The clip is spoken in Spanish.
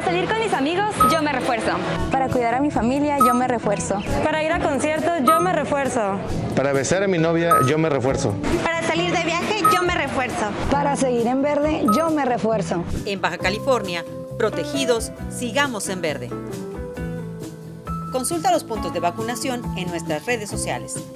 Para salir con mis amigos, yo me refuerzo. Para cuidar a mi familia, yo me refuerzo. Para ir a conciertos, yo me refuerzo. Para besar a mi novia, yo me refuerzo. Para salir de viaje, yo me refuerzo. Para seguir en verde, yo me refuerzo. En Baja California, protegidos, sigamos en verde. Consulta los puntos de vacunación en nuestras redes sociales.